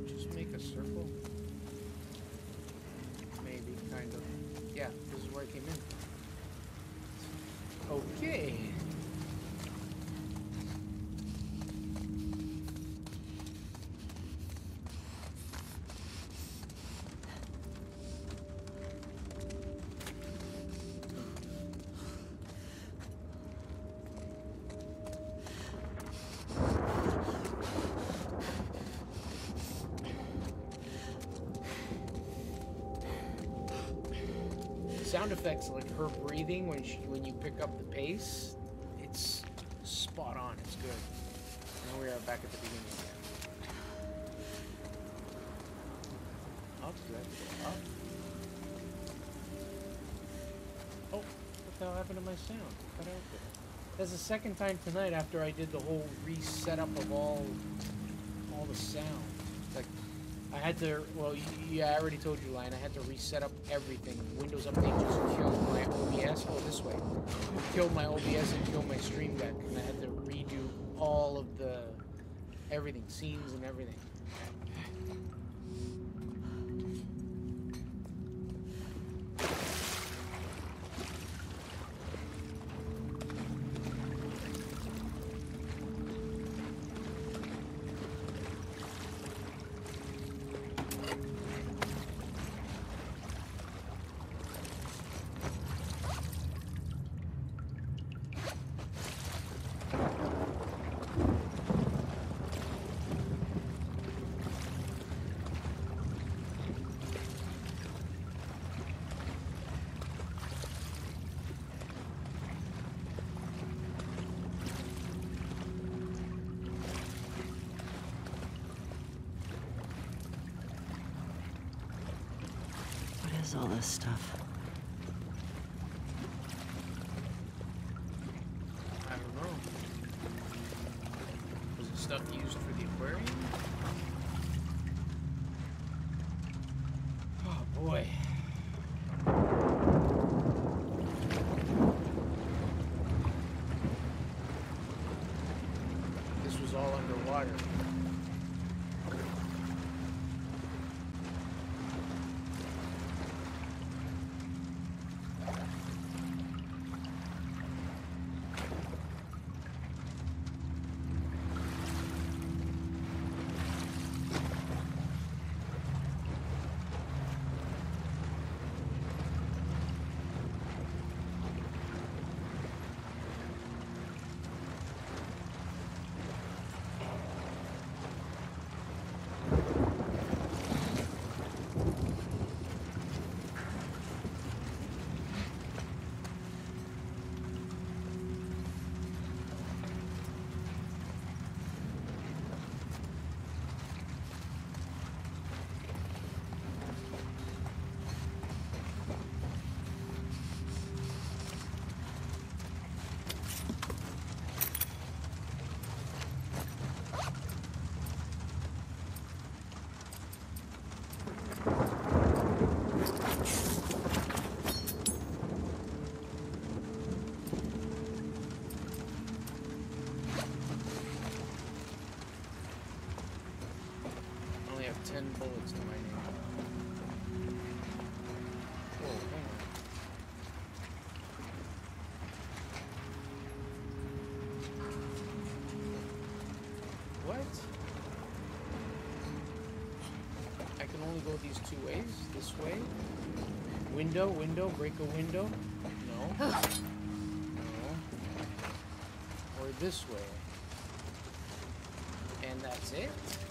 it just make a circle? Maybe, kind of. Yeah, this is where I came in. Okay. Sound effects like her breathing when you pick up the pace, it's spot on. It's good. And we are back at the beginning again. Up, do I have to go up? Oh, what the hell happened to my sound? Cut out there. That's the second time tonight after I did the whole reset up of all the sound. Like, I had to, well, yeah, I already told you, Lion, I had to reset up everything. Windows Update just killed my OBS. Oh, this way. It killed my OBS and killed my Stream Deck. And I had to redo all of the, everything, scenes and everything. All this stuff. I don't know. Was it stuff used for the aquarium? Oh boy. This was all underwater. I only have 10 bullets to my name. Whoa, hang on. What? I can only go these two ways? This way? Window, break a window? No. No. Or this way. And that's it?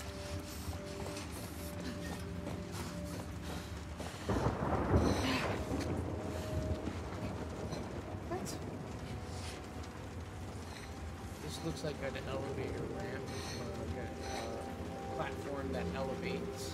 What? This looks like an elevator ramp, like a platform that elevates.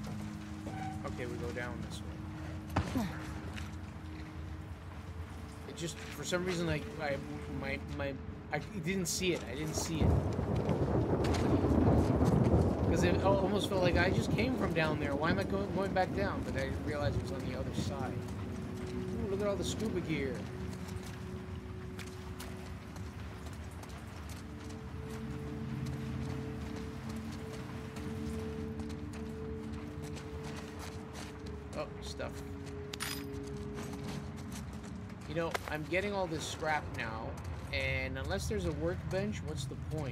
Okay, we go down this way. It just for some reason like I didn't see it. I didn't see it because it almost felt like I just came from down there. Why am I going back down? But I didn't realize it was on the other side. Ooh, look at all the scuba gear. Oh, stuff. You know, I'm getting all this scrap now, and unless there's a workbench, what's the point?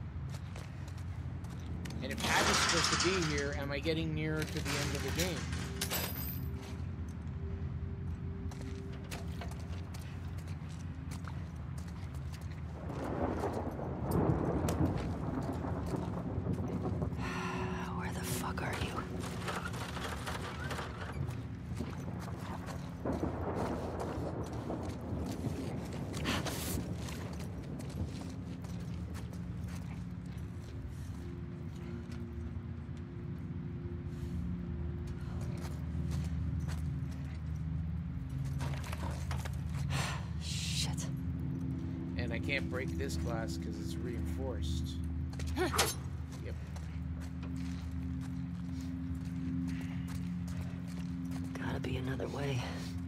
And if Pat is supposed to be here, am I getting nearer to the end of the game? Where the fuck are you? I can't break this glass because it's reinforced. Yep. Gotta be another way.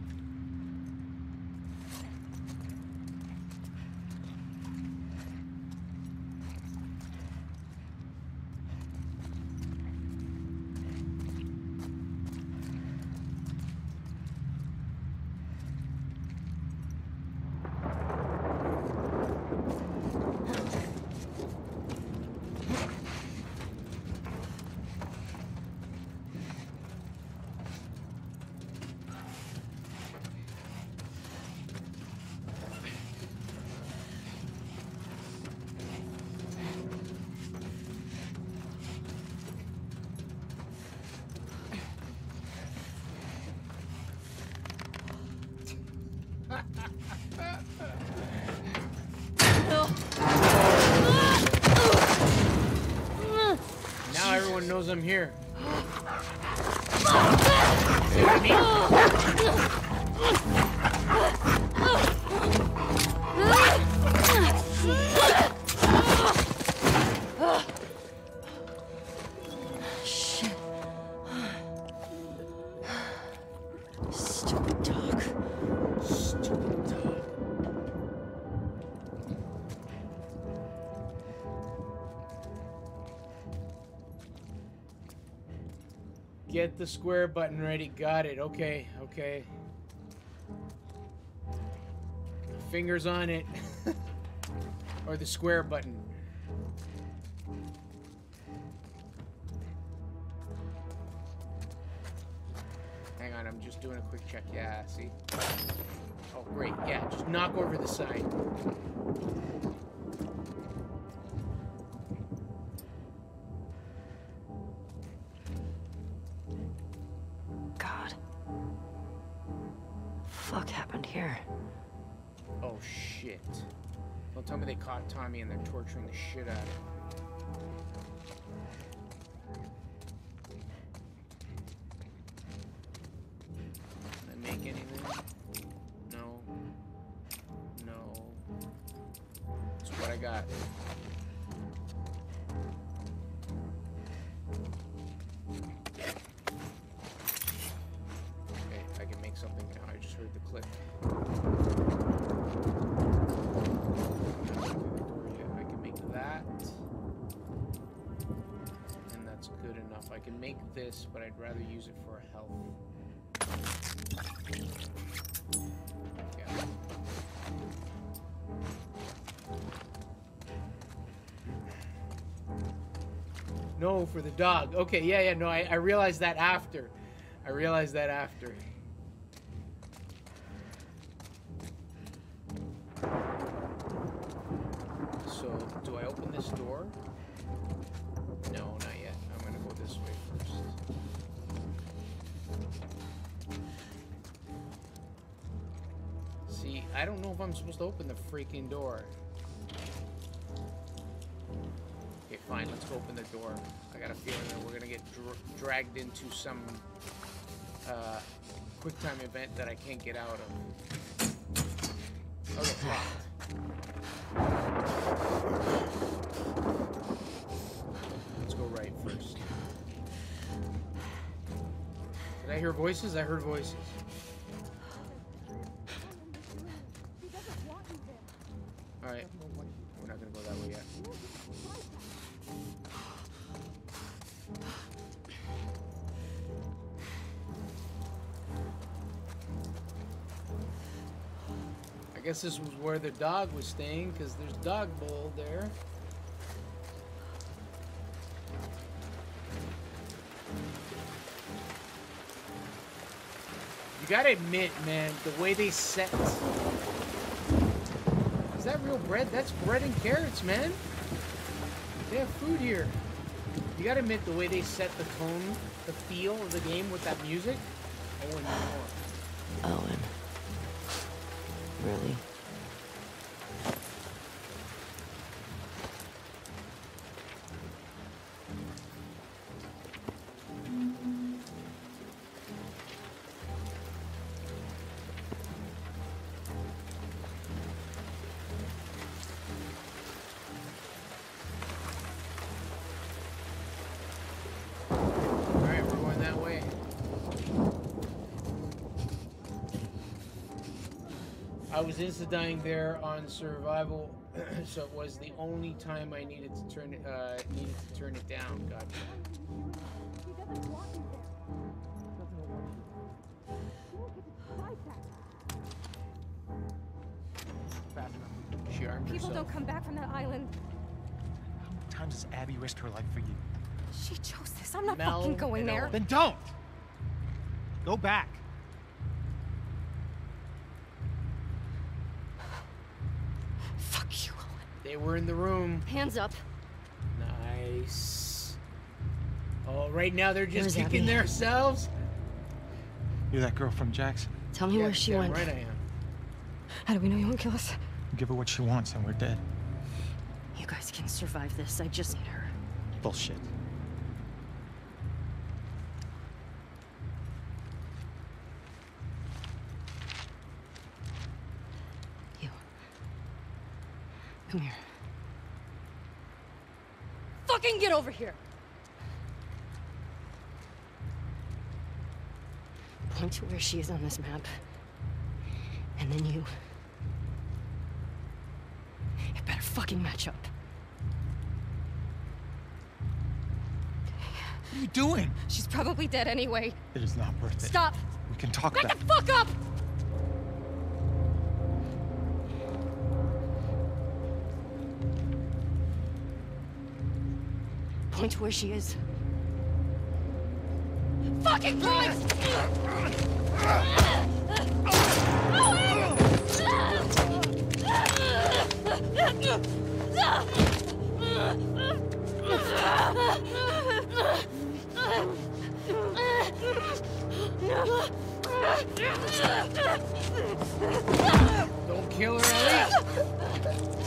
Now everyone knows I'm here. Shit. Stupid dog. Stupid dog. Get the square button ready. Got it. Okay, okay. Fingers on it. Or the square button. Hang on, I'm just doing a quick check. Yeah, see? Oh, great. Yeah, just knock over the side. God. Fuck happened here? Oh, shit. Don't tell me they caught Tommy and they're torturing the shit out of him. Can I make anything? No. No. That's what I got. Okay, I can make something now. I just heard the click. I can make that. And that's good enough. I can make this, but I'd rather use it for a health. Yeah. No, for the dog. Okay, yeah, no, I realized that after. I realized that after. So, do I open this door? No, not yet. I'm gonna go this way first. See, I don't know if I'm supposed to open the freaking door. Okay, fine, let's go open the door. I got a feeling that we're gonna get dragged into some quick time event that I can't get out of. Okay, locked. Let's go right first. Did I hear voices? I heard voices. Alright. We're not gonna go that way yet. I guess this was where the dog was staying, because there's dog bowl there. You gotta admit, man, the way they set... Is that real bread? That's bread and carrots, man. They have food here. You gotta admit, the way they set the tone, the feel of the game with that music, I wouldn't know more. Owen. Really? Alright, we're going that way. I was insta-dying there on survival, so it was the only time I needed to turn it down. Gotcha. She armed People herself. don't come back from that island. How many times has Abby risked her life for you? She chose this. I'm not Mel fucking going and there. Owen. Then don't! Go back. Fuck you, Owen. They were in the room. Hands up. Nice. Oh, right now they're just Where's kicking Abby? themselves. You're that girl from Jackson. Tell me where she damn went. right I am. How do we know you won't kill us? Give her what she wants and we're dead. You guys can survive this. I just need her. Bullshit. You. Come here. Fucking get over here! Point to where she is on this map. And then you... It better fucking match up. What are you doing? She's probably dead anyway. It is not worth it. Stop! We can talk Back about the fuck up! Point to where she is. Fucking point! Don't kill her, Ellie.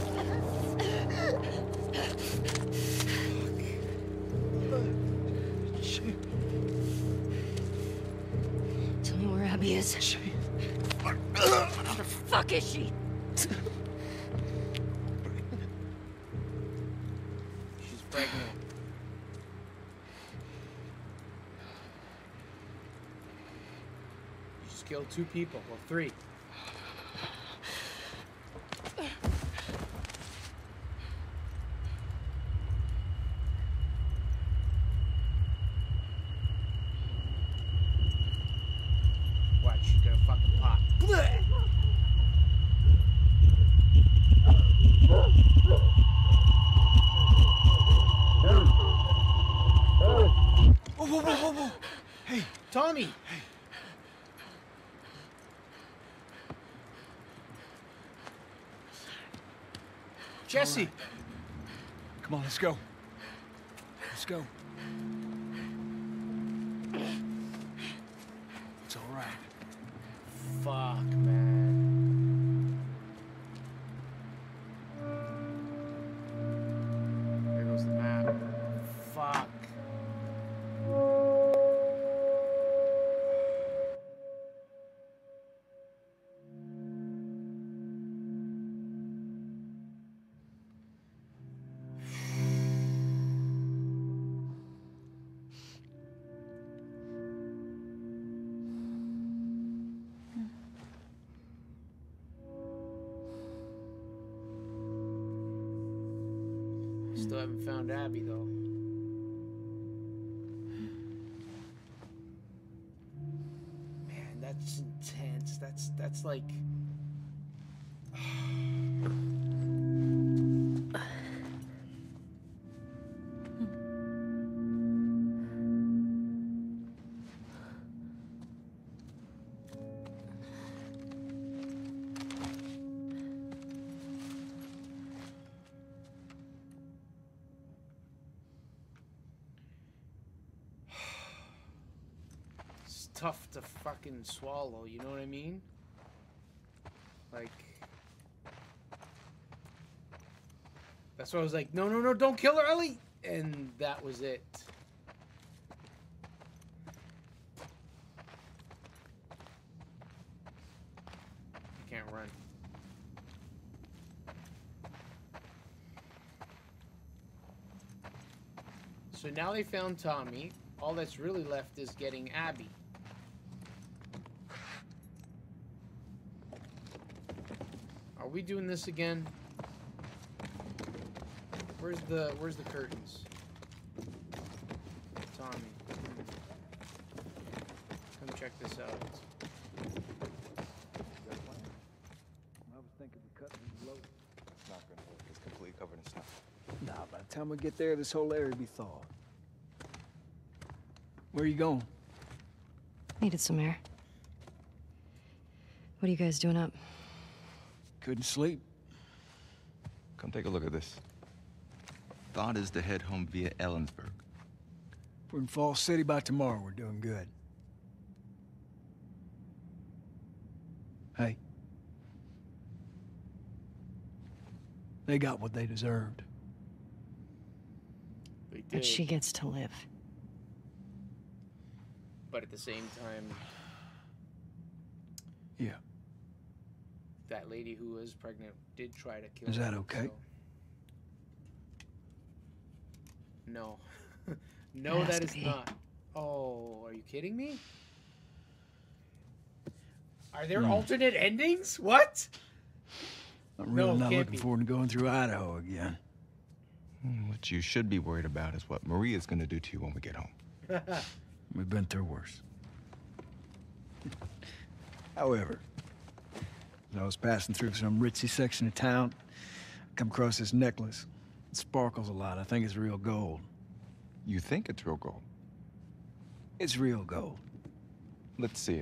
Tell me where Abby is. Where the fuck is she? She's pregnant. You just killed 2 people. Well, 3. Watch, she's gonna fucking pop. Blech! Whoa, whoa, whoa, whoa, whoa. Hey, Tommy! hey. Jesse! Come on, let's go. Let's go. It's all right. Fuck, man. There goes the map. Fuck. Still haven't found Abby though. Man, that's intense. That's like. Tough to fucking swallow, you know what I mean? Like, that's why I was like, no, no, no, don't kill her, Ellie! And that was it. I can't run. So now they found Tommy. All that's really left is getting Abby. Are we doing this again? Where's the curtains? Tommy. Come check this out. I was thinking we cut these low. It's not gonna work. It's completely covered in snow. Nah, by the time we get there, this whole area will be thawed. Where are you going? Needed some air. What are you guys doing up? Couldn't sleep. Come take a look at this. Thought is to head home via Ellensburg. We're in Falls City by tomorrow. We're doing good. Hey. They got what they deserved. They did. And she gets to live. But at the same time, Yeah. that lady who was pregnant did try to kill her. Is that okay? So... No. No, It has that to is be. not. Oh, are you kidding me? Are there alternate endings? What? I'm really No, not can't looking be. forward to going through Idaho again. What you should be worried about is what Maria's gonna do to you when we get home. We've been through worse. However, as I was passing through some ritzy section of town, I come across this necklace. It sparkles a lot. I think it's real gold. You think it's real gold? It's real gold. Let's see it.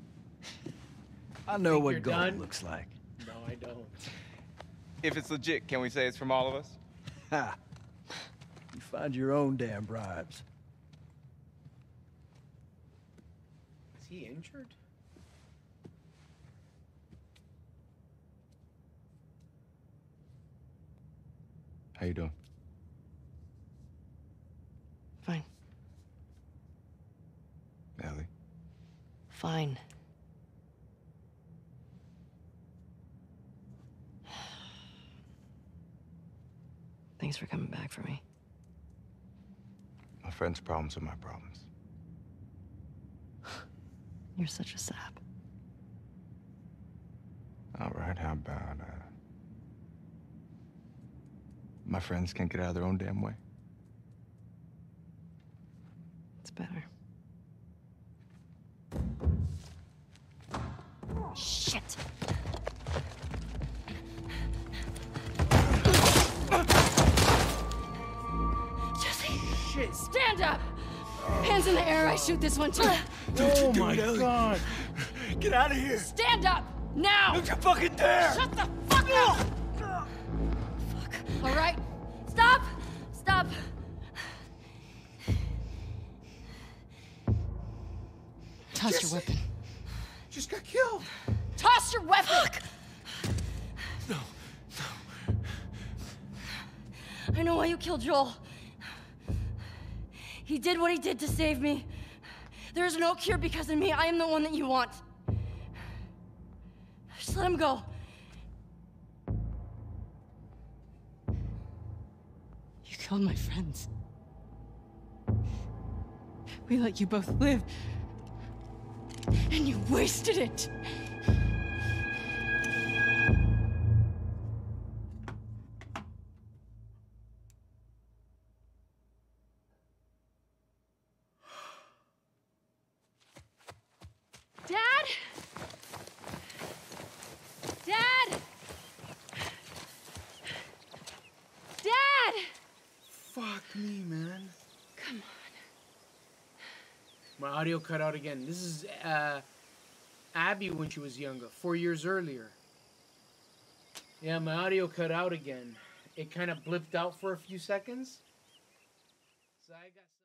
I know Think what you're gold done? looks like. No, I don't. If it's legit, can we say it's from all of us? Ha! You find your own damn bribes. Is he injured? How you doing? Fine. Ellie? Fine. Thanks for coming back for me. My friend's problems are my problems. You're such a sap. All right, how about, my friends can't get out of their own damn way? It's better. Shit! Jesse, Shit. stand up! Hands in the air, I shoot this one too. Oh my god. Get out of here! Stand up! Now! Don't you fucking dare! Shut the fuck up! Fuck. All right. Stop! Stop! Toss your weapon. Just got killed. Toss your weapon! No. I know why you killed Joel. He did what he did to save me. There is no cure because of me. I am the one that you want. Just let him go. You killed my friends. We let you both live. And you wasted it. me, man. Come on. My audio cut out again. This is Abby when she was younger, 4 years earlier. Yeah, my audio cut out again. It kind of blipped out for a few seconds. So I got...